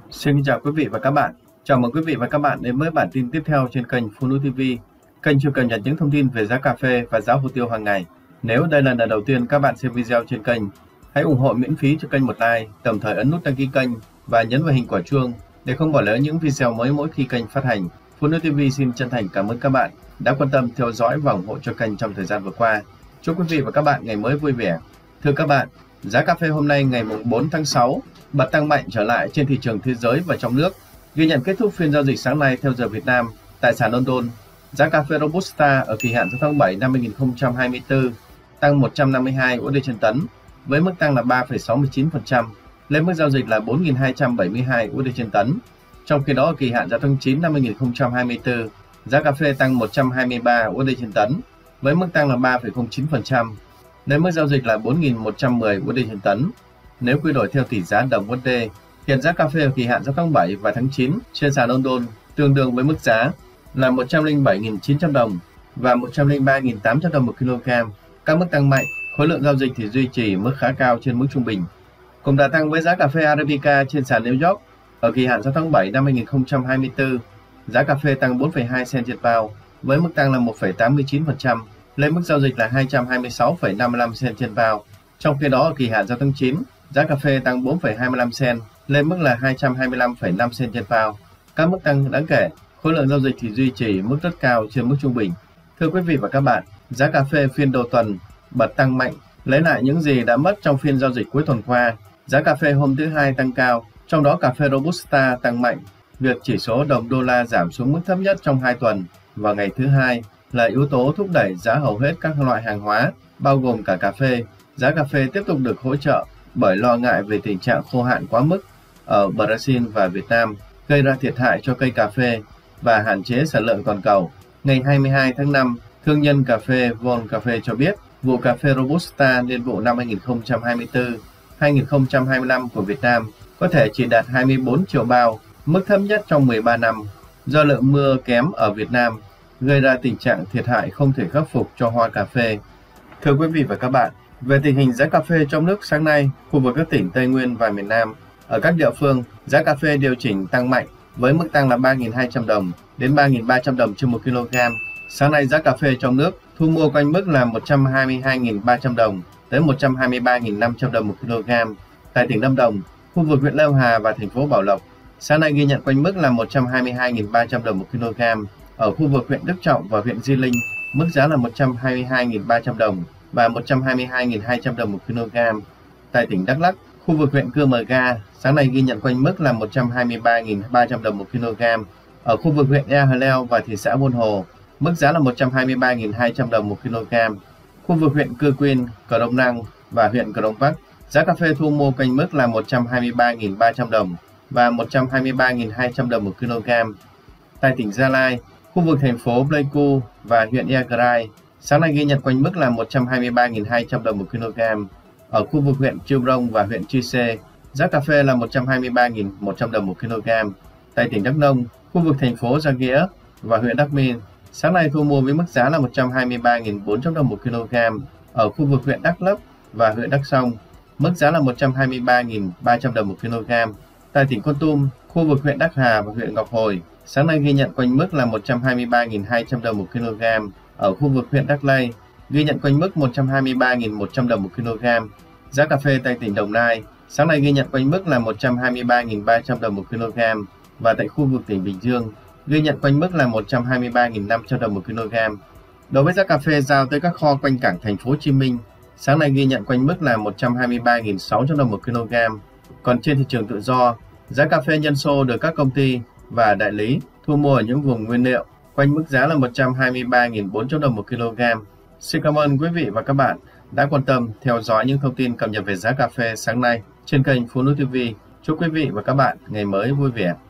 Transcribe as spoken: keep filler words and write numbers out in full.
Xin chào quý vị và các bạn. Chào mừng quý vị và các bạn đến với bản tin tiếp theo trên kênh Phụ Nữ ti vi, kênh chuyên cập nhật những thông tin về giá cà phê và giá hồ tiêu hàng ngày. Nếu đây là lần đầu tiên các bạn xem video trên kênh, hãy ủng hộ miễn phí cho kênh một like, đồng thời ấn nút đăng ký kênh và nhấn vào hình quả chuông để không bỏ lỡ những video mới mỗi khi kênh phát hành. Phụ Nữ ti vi xin chân thành cảm ơn các bạn đã quan tâm theo dõi và ủng hộ cho kênh trong thời gian vừa qua. Chúc quý vị và các bạn ngày mới vui vẻ. Thưa các bạn, giá cà phê hôm nay ngày bốn tháng sáu bật tăng mạnh trở lại trên thị trường thế giới và trong nước. Ghi nhận kết thúc phiên giao dịch sáng nay theo giờ Việt Nam tại sàn London, giá cà phê Robusta ở kỳ hạn tháng bảy năm hai nghìn không trăm hai mươi tư tăng một trăm năm mươi hai đô la trên tấn với mức tăng là ba phẩy sáu mươi chín phần trăm, lên mức giao dịch là bốn nghìn hai trăm bảy mươi hai đô la trên tấn. Trong khi đó ở kỳ hạn giá tháng chín năm hai nghìn không trăm hai mươi tư, giá cà phê tăng một trăm hai mươi ba đô la trên tấn với mức tăng là ba phẩy không chín phần trăm, lên mức giao dịch là bốn nghìn một trăm mười đô la trên tấn. Nếu quy đổi theo tỷ giá đồng u ét đê, hiện giá cà phê ở kỳ hạn giao tháng bảy và tháng chín trên sàn London tương đương với mức giá là một trăm lẻ bảy nghìn chín trăm đồng và một trăm lẻ ba nghìn tám trăm đồng một kg. Các mức tăng mạnh, khối lượng giao dịch thì duy trì mức khá cao trên mức trung bình. Cùng đà tăng với giá cà phê Arabica trên sàn New York ở kỳ hạn giao tháng bảy năm hai nghìn không trăm hai mươi tư, giá cà phê tăng bốn phẩy hai cent trên pound với mức tăng là một phẩy tám mươi chín phần trăm, lên mức giao dịch là hai trăm hai mươi sáu phẩy năm mươi lăm cent trên pound. Trong khi đó ở kỳ hạn giao tháng chín, giá cà phê tăng bốn phẩy hai mươi lăm cent lên mức là hai trăm hai mươi lăm phẩy năm cent trên pound. Các mức tăng đáng kể, khối lượng giao dịch thì duy trì mức rất cao trên mức trung bình. Thưa quý vị và các bạn, giá cà phê phiên đầu tuần bật tăng mạnh, lấy lại những gì đã mất trong phiên giao dịch cuối tuần qua. Giá cà phê hôm thứ Hai tăng cao, trong đó cà phê Robusta tăng mạnh. Việc chỉ số đồng đô la giảm xuống mức thấp nhất trong hai tuần vào ngày thứ Hai là yếu tố thúc đẩy giá hầu hết các loại hàng hóa, bao gồm cả cà phê. Giá cà phê tiếp tục được hỗ trợ bởi lo ngại về tình trạng khô hạn quá mức ở Brazil và Việt Nam, gây ra thiệt hại cho cây cà phê và hạn chế sản lượng toàn cầu. Ngày hai mươi hai tháng năm, thương nhân cà phê Von Cafe cho biết vụ cà phê Robusta niên vụ năm hai nghìn không trăm hai mươi tư hai nghìn không trăm hai mươi lăm của Việt Nam có thể chỉ đạt hai mươi bốn triệu bao, mức thấp nhất trong mười ba năm, do lượng mưa kém ở Việt Nam gây ra tình trạng thiệt hại không thể khắc phục cho hoa cà phê. Thưa quý vị và các bạn, về tình hình giá cà phê trong nước sáng nay, khu vực các tỉnh Tây Nguyên và miền Nam, ở các địa phương, giá cà phê điều chỉnh tăng mạnh với mức tăng là ba nghìn hai trăm đồng đến ba nghìn ba trăm đồng trên một kg. Sáng nay giá cà phê trong nước thu mua quanh mức là một trăm hai mươi hai nghìn ba trăm đồng đến một trăm hai mươi ba nghìn năm trăm đồng một kg. Tại tỉnh Lâm Đồng, khu vực huyện Lâm Hà và thành phố Bảo Lộc, sáng nay ghi nhận quanh mức là một trăm hai mươi hai nghìn ba trăm đồng một kg. Ở khu vực huyện Đức Trọng và huyện Di Linh, mức giá là một trăm hai mươi hai nghìn ba trăm đồng và một trăm hai mươi hai nghìn hai trăm đồng một kg. Tại tỉnh Đắk Lắk, khu vực huyện Cư Mờ Ga, sáng nay ghi nhận quanh mức là một trăm hai mươi ba nghìn ba trăm đồng một kg. Ở khu vực huyện Ea Hà Leo và thị xã Buôn Hồ, mức giá là một trăm hai mươi ba nghìn hai trăm đồng một kg. Khu vực huyện Cư Quyên, Cờ Đông Năng và huyện Cờ Đông Bắc, giá cà phê thu mua quanh mức là một trăm hai mươi ba nghìn ba trăm đồng và một trăm hai mươi ba nghìn hai trăm đồng một kg. Tại tỉnh Gia Lai, khu vực thành phố Pleiku và huyện Iagrai, sáng nay ghi nhận quanh mức là một trăm hai mươi ba nghìn hai trăm đồng một kg. Ở khu vực huyện Chư Prong và huyện Chư Sê, giá cà phê là một trăm hai mươi ba nghìn một trăm đồng một kg. Tại tỉnh Đắk Nông, khu vực thành phố Gia Nghĩa và huyện Đắk Minh, sáng nay thu mua với mức giá là một trăm hai mươi ba nghìn bốn trăm đồng một kg. Ở khu vực huyện Đắk Lắk và huyện Đắk Song, mức giá là một trăm hai mươi ba nghìn ba trăm đồng một kg. Tại tỉnh Kon Tum, khu vực huyện Đắk Hà và huyện Ngọc Hồi, sáng nay ghi nhận quanh mức là một trăm hai mươi ba nghìn hai trăm đồng một kg. Ở khu vực huyện Đắk Lây, ghi nhận quanh mức một trăm hai mươi ba nghìn một trăm đồng một kg. Giá cà phê tại tỉnh Đồng Nai, sáng nay ghi nhận quanh mức là một trăm hai mươi ba nghìn ba trăm đồng một kg. Và tại khu vực tỉnh Bình Dương, ghi nhận quanh mức là một trăm hai mươi ba nghìn năm trăm đồng một kg. Đối với giá cà phê giao tới các kho quanh cảng thành phố Hồ Chí Minh, sáng nay ghi nhận quanh mức là một trăm hai mươi ba nghìn sáu trăm đồng một kg. Còn trên thị trường tự do, giá cà phê nhân xô được các công ty và đại lý thu mua ở những vùng nguyên liệu quanh mức giá là một trăm hai mươi ba nghìn bốn trăm đồng một kg. Xin cảm ơn quý vị và các bạn đã quan tâm theo dõi những thông tin cập nhật về giá cà phê sáng nay trên kênh Phụ Nữ ti vi. Chúc quý vị và các bạn ngày mới vui vẻ.